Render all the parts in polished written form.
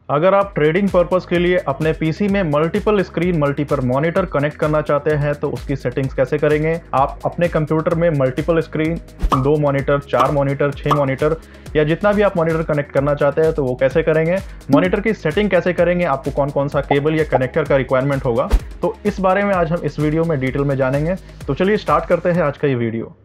अगर आप trading purpose के लिए अपने पीसी में multiple screen multiple monitor connect करना चाहते हैं तो उसकी सेटिंग्स कैसे करेंगे। आप अपने कंप्यूटर में multiple screen, 2 monitor, 4 monitor, 6 monitor या जितना भी आप मॉनिटर कनेक्ट करना चाहते हैं तो वो कैसे करेंगे, मॉनिटर की सेटिंग कैसे करेंगे, आपको कौन कौन सा केबल या कनेक्टर का रिक्वायरमेंट होगा, तो इस बारे में आज हम इस वीडियो में डिटेल में जानेंगे। तो चलिए स्टार्ट करते हैं आज का ये वीडियो।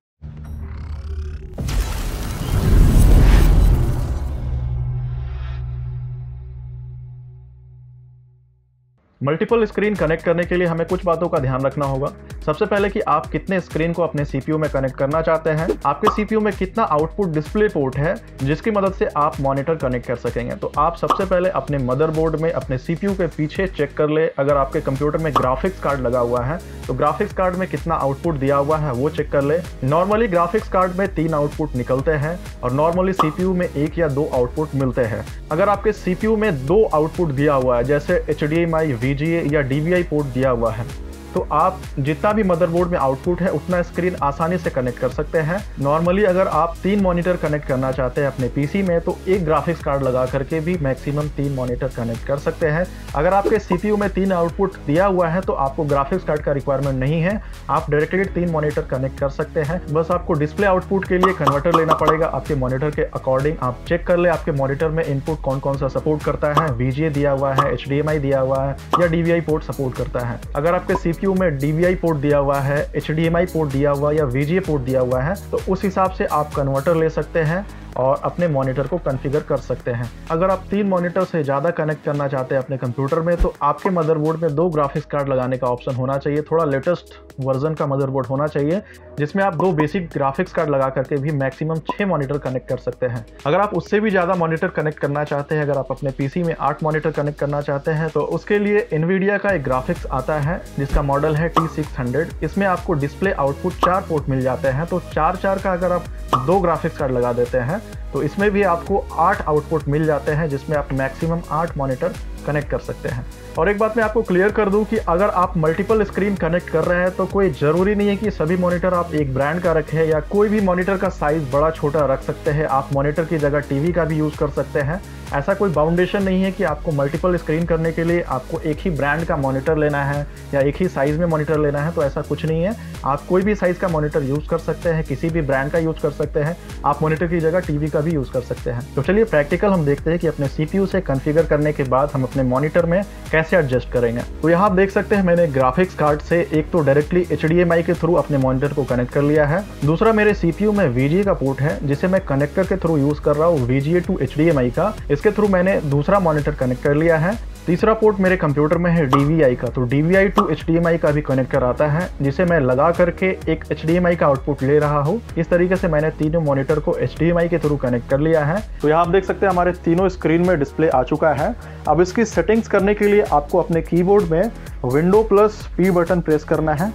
मल्टीपल स्क्रीन कनेक्ट करने के लिए हमें कुछ बातों का ध्यान रखना होगा। सबसे पहले कि आप कितने स्क्रीन को अपने सीपीयू में कनेक्ट करना चाहते हैं, आपके सीपीयू में कितना आउटपुट डिस्प्ले पोर्ट है जिसकी मदद से आप मॉनिटर कनेक्ट कर सकेंगे। तो आप सबसे पहले अपने मदरबोर्ड में अपने सीपीयू के पीछे चेक कर ले, अगर आपके कंप्यूटर में ग्राफिक्स कार्ड लगा हुआ है तो ग्राफिक्स कार्ड में कितना आउटपुट दिया हुआ है वो चेक कर ले। नॉर्मली ग्राफिक्स कार्ड में 3 आउटपुट निकलते हैं और नॉर्मली सीपीयू में 1 या 2 आउटपुट मिलते हैं। अगर आपके सीपीयू में 2 आउटपुट दिया हुआ है, जैसे HDMI, VGA या DVI पोर्ट दिया हुआ है, तो आप जितना भी मदरबोर्ड में आउटपुट है उतना स्क्रीन आसानी से कनेक्ट कर सकते हैं। नॉर्मली अगर आप 3 मॉनिटर कनेक्ट करना चाहते हैं अपने पीसी में तो एक ग्राफिक्स कार्ड लगा करके भी मैक्सिमम 3 मॉनिटर कनेक्ट कर सकते हैं। अगर आपके सीपीयू में 3 आउटपुट दिया हुआ है तो आपको ग्राफिक्स कार्ड का रिक्वायरमेंट नहीं है, आप डायरेक्टली 3 मॉनिटर कनेक्ट कर सकते हैं। बस आपको डिस्प्ले आउटपुट के लिए कन्वर्टर लेना पड़ेगा। आपके मॉनिटर के अकॉर्डिंग आप चेक कर ले आपके मॉनिटर में इनपुट कौन कौन सा सपोर्ट करता है। VGA दिया हुआ है, HDMI दिया हुआ है या DVI पोर्ट सपोर्ट करता है। अगर आपके सीपीयू में DVI पोर्ट दिया हुआ है, HDMI पोर्ट दिया हुआ या VGA पोर्ट दिया हुआ है तो उस हिसाब से आप कन्वर्टर ले सकते हैं और अपने मॉनिटर को कॉन्फ़िगर कर सकते हैं। अगर आप 3 मॉनिटर से ज़्यादा कनेक्ट करना चाहते हैं अपने कंप्यूटर में तो आपके मदरबोर्ड में 2 ग्राफिक्स कार्ड लगाने का ऑप्शन होना चाहिए। थोड़ा लेटेस्ट वर्जन का मदरबोर्ड होना चाहिए जिसमें आप 2 बेसिक ग्राफिक्स कार्ड लगा करके भी मैक्सिमम 6 मॉनिटर कनेक्ट कर सकते हैं। अगर आप उससे भी ज़्यादा मॉनिटर कनेक्ट करना चाहते हैं, अगर आप अपने पीसी में 8 मॉनिटर कनेक्ट करना चाहते हैं तो उसके लिए NVIDIA का एक ग्राफिक्स आता है जिसका मॉडल है T600। इसमें आपको डिस्प्ले आउटपुट 4 पोर्ट मिल जाते हैं। तो 4 का अगर आप 2 ग्राफिक्स कार्ड लगा देते हैं तो इसमें भी आपको 8 आउटपुट मिल जाते हैं जिसमें आप मैक्सिमम 8 मॉनिटर कनेक्ट कर सकते हैं। और एक बात मैं आपको क्लियर कर दूं कि अगर आप मल्टीपल स्क्रीन कनेक्ट कर रहे हैं तो कोई ज़रूरी नहीं है कि सभी मॉनिटर आप एक ब्रांड का रखें या कोई भी मॉनिटर का साइज़ बड़ा छोटा रख सकते हैं। आप मॉनिटर की जगह टीवी का भी यूज़ कर सकते हैं। ऐसा कोई बाउंडेशन नहीं है कि आपको मल्टीपल स्क्रीन करने के लिए आपको एक ही ब्रांड का मॉनिटर लेना है या एक ही साइज़ में मॉनिटर लेना है, तो ऐसा कुछ नहीं है। आप कोई भी साइज़ का मॉनिटर यूज़ कर सकते हैं, किसी भी ब्रांड का यूज़ कर सकते हैं। आप मॉनिटर की जगह टीवी का भी यूज़ कर सकते हैं। तो चलिए प्रैक्टिकल हम देखते हैं कि अपने सीपीयू से कॉन्फ़िगर करने के बाद हम अपने मॉनिटर में कैसे एडजस्ट करेंगे। तो यहाँ आप देख सकते हैं मैंने ग्राफिक्स कार्ड से एक तो डायरेक्टली HDMI के थ्रू अपने मॉनिटर को कनेक्ट कर लिया है। दूसरा मेरे सीपीयू में VGA का पोर्ट है जिसे मैं कनेक्टर के थ्रू यूज़ कर रहा हूँ, VGA टू HDMI का। इसके थ्रू मैंने दूसरा मॉनिटर कनेक्ट कर लिया है। तीसरा पोर्ट मेरे कंप्यूटर में है DVI का, तो DVI टू HDMI का भी कनेक्टर आता है जिसे मैं लगा करके एक HDMI का आउटपुट ले रहा हूँ। इस तरीके से मैंने तीनों मॉनिटर को HDMI के थ्रू कनेक्ट कर लिया है। तो यहाँ आप देख सकते हैं हमारे तीनों स्क्रीन में डिस्प्ले आ चुका है। अब इसकी सेटिंग्स करने के लिए आपको अपने कीबोर्ड में Windows+P बटन प्रेस करना है।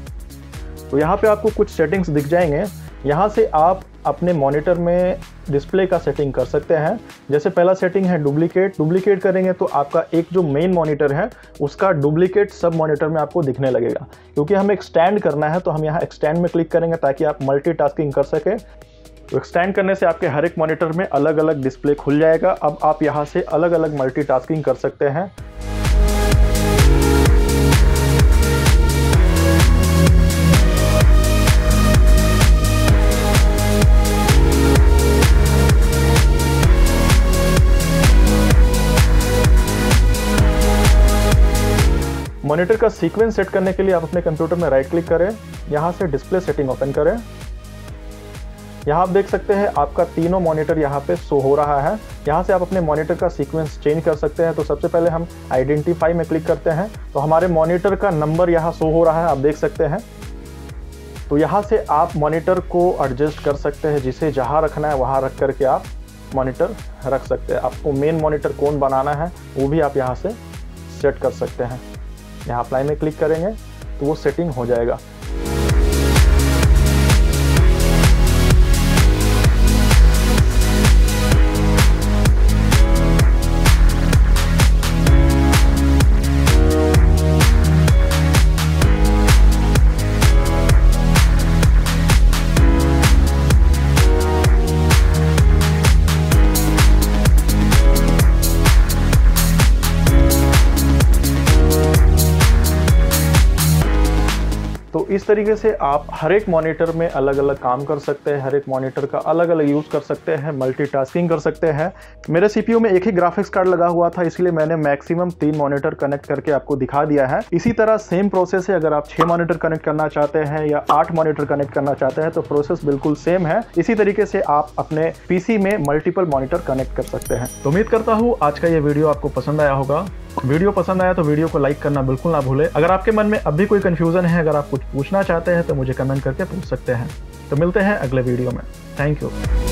तो यहाँ पे आपको कुछ सेटिंग्स दिख जाएंगे। यहाँ से आप अपने मॉनिटर में डिस्प्ले का सेटिंग कर सकते हैं। जैसे पहला सेटिंग है डुप्लीकेट करेंगे तो आपका एक जो मेन मॉनिटर है उसका डुप्लीकेट सब मॉनिटर में आपको दिखने लगेगा। क्योंकि हमें एक्सटेंड करना है तो हम यहाँ एक्सटेंड में क्लिक करेंगे ताकि आप मल्टीटास्किंग कर सके। तो एक्सटेंड करने से आपके हर एक मॉनिटर में अलग अलग डिस्प्ले खुल जाएगा। अब आप यहाँ से अलग अलग मल्टीटास्किंग कर सकते हैं। मॉनिटर का सीक्वेंस सेट करने के लिए आप अपने कंप्यूटर में राइट क्लिक करें, यहाँ से डिस्प्ले सेटिंग ओपन करें। यहाँ आप देख सकते हैं आपका तीनों मॉनिटर यहाँ पे शो हो रहा है। यहाँ से आप अपने मॉनिटर का सीक्वेंस चेंज कर सकते हैं। तो सबसे पहले हम आइडेंटिफाई में क्लिक करते हैं तो हमारे मॉनिटर का नंबर यहाँ शो हो रहा है, आप देख सकते हैं। तो यहाँ से आप मॉनिटर को एडजस्ट कर सकते हैं, जिसे जहाँ रखना है वहाँ रख करके आप मॉनिटर रख सकते हैं। आपको मेन मॉनिटर कौन बनाना है वो भी आप यहाँ से सेट कर सकते हैं। यहाँ अप्लाई में क्लिक करेंगे तो वो सेटिंग हो जाएगा। तो इस तरीके से आप हर एक मॉनिटर में अलग अलग काम कर सकते हैं, हर एक मॉनिटर का अलग अलग यूज कर सकते हैं, मल्टीटास्किंग कर सकते हैं। मेरे सीपीयू में एक ही ग्राफिक्स कार्ड लगा हुआ था, इसलिए मैंने मैक्सिमम 3 मॉनिटर कनेक्ट करके आपको दिखा दिया है। इसी तरह सेम प्रोसेस है, अगर आप 6 मॉनिटर कनेक्ट करना चाहते हैं या 8 मॉनिटर कनेक्ट करना चाहते हैं तो प्रोसेस बिल्कुल सेम है। इसी तरीके से आप अपने पीसी में मल्टीपल मॉनिटर कनेक्ट कर सकते हैं। तो उम्मीद करता हूँ आज का ये वीडियो आपको पसंद आया होगा। वीडियो पसंद आया तो वीडियो को लाइक करना बिल्कुल ना भूलें। अगर आपके मन में अब भी कोई कंफ्यूजन है, अगर आप कुछ पूछना चाहते हैं तो मुझे कमेंट करके पूछ सकते हैं। तो मिलते हैं अगले वीडियो में। Thank you.